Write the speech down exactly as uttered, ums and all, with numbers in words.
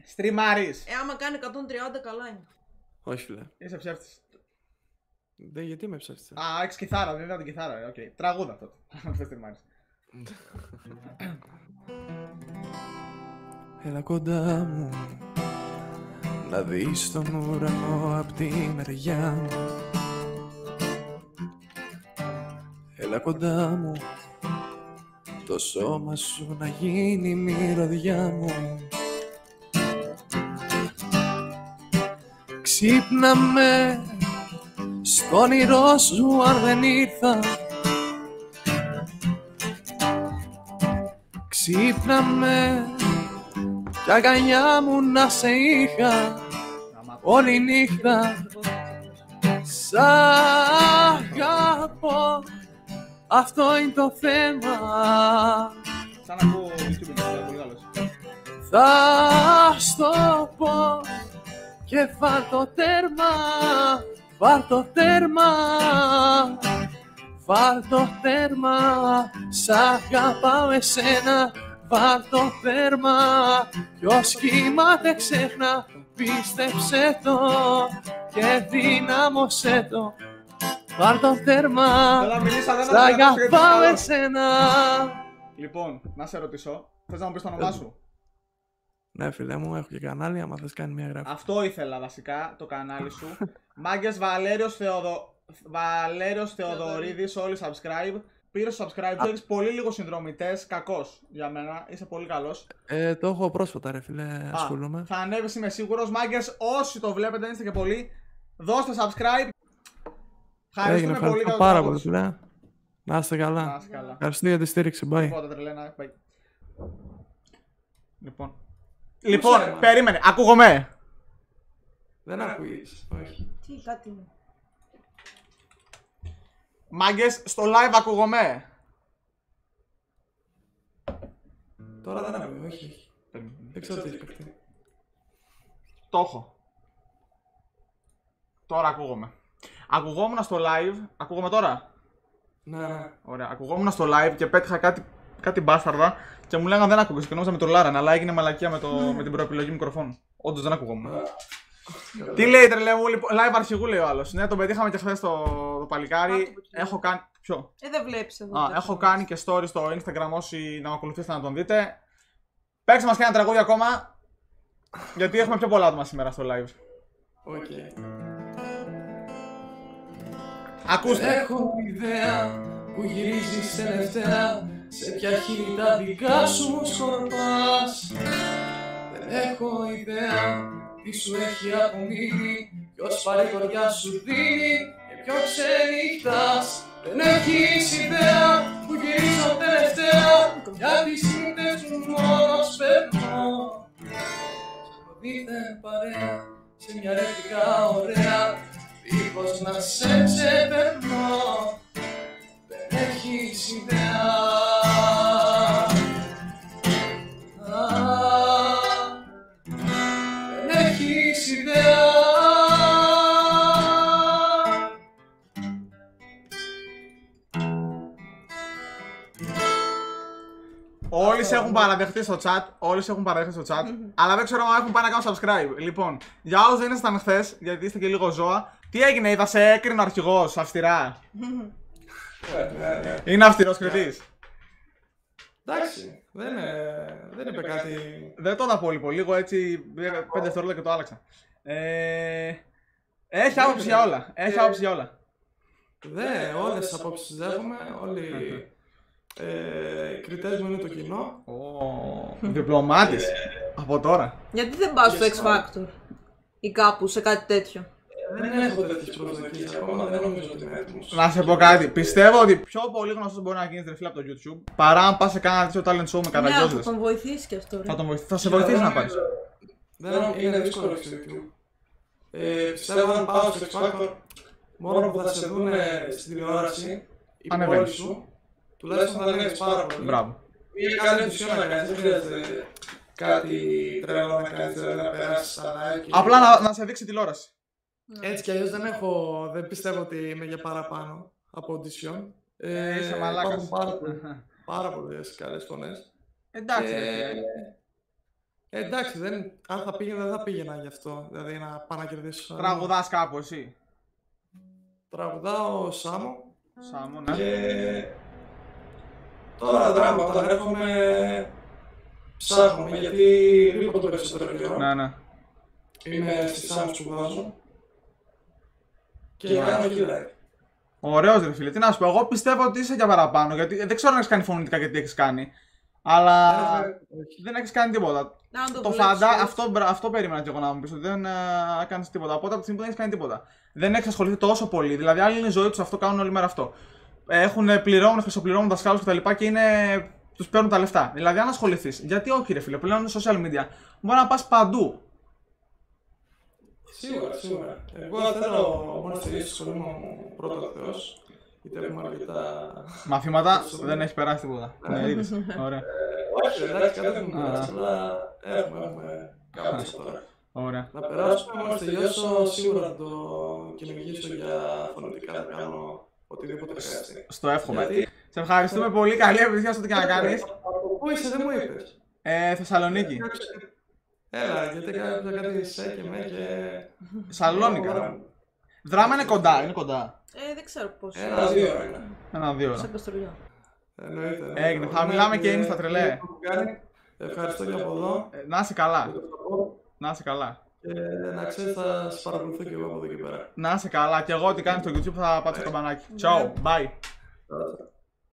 Στριμάρεις. Ε, άμα κάνει εκατόν τριάντα, καλά είναι. Όχι, φίλε. Είσαι ψεύτης. Δεν, γιατί με ψεύτησε. Α, έχεις κιθάρα, δεν είδα την κιθάρα. Οκ. Okay. Τραγούδα τότε. Αν θες στριμάρεις. Έλα κοντά μου να δεις τον ουρανό απ' τη μεριά μου. Έλα κοντά μου το σώμα σου να γίνει μυρωδιά μου. Ξύπνα με στο όνειρό σου αν δεν ήρθα. Ξύπνα με κι αγκαλιά μου να σε είχα όλη νύχτα. Σ' αγαπώ, αυτό είναι το θέμα. Σαν να ακούω YouTube, είναι πολύ άλλος. Θα στο πω και βάλ το τέρμα, βάλ το τέρμα, βάλ το τέρμα. Σ' αγαπάω εσένα, βάλ το τέρμα. Ποιος κοιμάται ξέχνα, πίστεψε το και δύναμωσέ το. Βάλ το τέρμα, σ' αγαπάω εσένα. Λοιπόν, να σε ρωτήσω, θες να μου πεις το όνομά σου? Ναι, φίλε μου, έχω και κανάλι, άμα θες κάνει μια γράφη. Αυτό ήθελα βασικά, το κανάλι σου. Μάγκες Βαλέριος, Θεοδο... Βαλέριος Θεοδωρίδης, όλοι subscribe. Πήρε στο subscribe, του έχεις πολύ λίγους συνδρομητές, κακός για μένα, είσαι πολύ καλός. Ε, το έχω πρόσφατα ρε φίλε, ασχολούμαι. Θα ανέβεις, είμαι σίγουρος. Μάγκες, όσοι το βλέπετε, δεν είστε και πολλοί, δώστε subscribe. Ευχαριστούμε Έγινε, πολύ για το πάρα πολύ φίλε. Να είστε καλά. Να είστε καλά. Ευχαριστώ για τη στήριξη, bye. Τίποτα τρελένα, bye. Λοιπόν, λοιπόν Ούσαι, περίμενε, ακούγομαι. Δεν ακούγεις, όχι. Τι, κάτι είναι. Μάγκες, στο live ακούγομαι. Τώρα δεν ακούγομαι, όχι. Δεν ξέρω τι έχει παιχτεί. Το έχω. Τώρα ακούγομαι. Ακουγόμουν στο live, ακούγομαι τώρα. Ναι. Ωραία, ακουγόμουν στο live και πέτυχα κάτι, κάτι μπάσταρδα και μου λέγανε δεν ακούγεσαι και νόμιζα με το Λάραν, αλλά έγινε μαλακία με, το, με την προεπιλογή μικροφώνου. Όντως δεν ακούγόμουν. Τι λέει τρελέ μου, λοιπόν, live αρχηγού λέει ο άλλος. Ναι, τον πετύχαμε και χθες το, το παλικάρι. Έχω κάνει. Ποιο? Ε, δεν βλέπεις εδώ. Α, έχω κάνει και story στο Instagram, όσοι να με ακολουθήσετε να τον δείτε. Παίξτε μας και ένα τραγούδι ακόμα. Γιατί έχουμε πιο πολλά άτομα σήμερα στο live. Οκ. Okay. Ακούστε. Έχω ιδέα που γυρίζεις τελευταία. Σε ποια χείλη τα δικά σου σκορπάς. Δεν έχω ιδέα τι σου έχει απομείνει. Ποιος παρηγοριά σου δίνει και ποιο ξενυχτάς. Δεν έχεις ιδέα που γυρίζω τελευταία. Για τις νύχτες μου μόνος περνώ. Σκοτείτε παρέα σε μια ρεύτικα ωραία. Δίχως να σε ξεπερνώ. Δεν έχεις ιδέα. Δεν έχεις ιδέα. Όλοι σε έχουν παραδεχτεί στο chat, όλοι σε έχουν παραδεχτεί στο chat, αλλά δεν ξέρω αν έχουν πάει να κάνουν subscribe. Λοιπόν, για όσους δεν ήσασταν χθες, γιατί είστε και λίγο ζώα, τι έγινε, είδα σε έκρινε ο αρχηγός, αυστηρά. Είναι αυστηρός κριτής. Εντάξει, δεν, δεν είπε κάτι. Δεν το είδα πολύ πολύ, λίγο έτσι, πέντε δευτερόλεπτα και το άλλαξα. Ε, έχει άποψη για όλα, έχει άποψη για όλα. Δε, όλες τις απόψεις δέχομαι, όλοι ε, οι κριτές μου είναι το κοινό. Ω, διπλωμάτης, από τώρα. Γιατί δεν πας στο X Factor ή κάπου σε κάτι τέτοιο? Δεν έχω τέτοιες προσδοκίες ακόμα, δεν νομίζω ότι είμαι έτοιμος. Να σε πω κάτι. Πιστεύω ότι πιο πολύ γνωστός μπορεί να γίνει τρεφίλα από το YouTube παρά αν πας σε κάνα τέτοιο talent show με καταγιώδες. Ναι, θα τον βοηθήσει και αυτό. Ρε. Θα, τον βοηθ... θα σε βοηθήσει να πάρεις. Δεν είναι δύσκολο στο YouTube. Ε, πιστεύω αν πάω στο X Factor, μόνο που θα σε δουν στην τηλεόραση, η πόλη σου, τουλάχιστον θα ανέβεις πάρα πολύ. Μπράβο. Είναι καλή ενθουσία να κάνεις, δεν χρειάζεται κάτι τρελό να κάνεις, δηλαδή να περάσεις σαν like. Απλά να, να σε δείξει τηλεόραση. Έτσι κι αλλιώς δεν έχω, δεν πιστεύω ότι είμαι για παραπάνω από audition. Ε, είσαι μαλάκας. Υπάρχουν πάρα, πάρα πολλές καλές φωνές. Εντάξει. Και... Ε, εντάξει, δεν, αν θα πήγαινα δεν θα πήγαινα γι' αυτό. Δηλαδή να πάω να κερδίσω. Τραγουδάς κάπου εσύ? Τραγουδάω Σάμο. Σάμο, ναι. Και τώρα δράμα όταν έρχομαι ψάχνουμε γιατί λείπω το περισσότερο καιρό. Ναι, ναι. Είμαι στη Σάμο που βάζω. Και κάνω εκεί live. Ωραίος ρε φίλε, τι να σου πω, εγώ πιστεύω ότι είσαι για παραπάνω, γιατί δεν ξέρω αν έχεις κάνει φωνητικά και τι έχεις κάνει, αλλά δεν έχεις κάνει τίποτα. Να το Το δουλέψεις, φαντά, έτσι. αυτό, αυτό περίμενα και εγώ να μου πεις, ότι δεν ε, κάνεις τίποτα, οπότε από τη στιγμή που δεν έχεις κάνει τίποτα. Δεν έχεις ασχοληθεί τόσο πολύ, δηλαδή άλλοι είναι η ζωή τους αυτό, κάνουν όλη μέρα αυτό. Έχουν πληρώνουν, χρυσοπληρώνουν δασκάλους κτλ. Και, και είναι, τους παίρνουν τα λεφτά. Δηλαδή αν ασχοληθείς, γιατί όχι ρε φίλε, πλέον είναι social media, μπορεί να πας παντού. Σίγουρα, σίγουρα. Εγώ θέλω μόνο να στηρίσω τη σχολή μου πρώτα ο Θεός. Γιατί έχουμε αρκετά. Μαθήματα δεν έχει περάσει τίποτα. Ναι, είδες. Ωραία. Όχι, εντάξει, κάτι δεν μου περάσει, αλλά έχουμε, έχουμε κάπως τώρα. Ωραία. Να περάσουμε, μόλις τελειώσω, σίγουρα θα το κυνηγήσω για φωνητικά, θα κάνω οτιδήποτε χρειαστεί. Στο εύχομαι. Γιατί- Σε ευχαριστούμε πολύ, καλή επιτυχία στο τι και να κάνεις. Από πού είσαι, δεν μου είπες. Ε, Θεσσαλονίκη. Έλα, γιατί κάποια κάτι σε και με και... Σαλόνικα. Δράμα είναι κοντά, είναι κοντά. Ε, δεν ξέρω πώς. Ένα-δύο ώρα είναι. Ένα-δύο ώρα. Σαν Καστοριά. Εννοείται. Έγινε, θα μιλάμε και Insta, τρελέ. Ευχαριστώ και από εδώ. Ε, Να είσαι καλά. Να είσαι καλά. Και να ξέρεις θα σας παρακολουθώ και εγώ από εδώ και πέρα. Να είσαι καλά. Και εγώ τι κάνει στο YouTube θα πάω στο καμπανάκι. Ciao, bye. Καλά.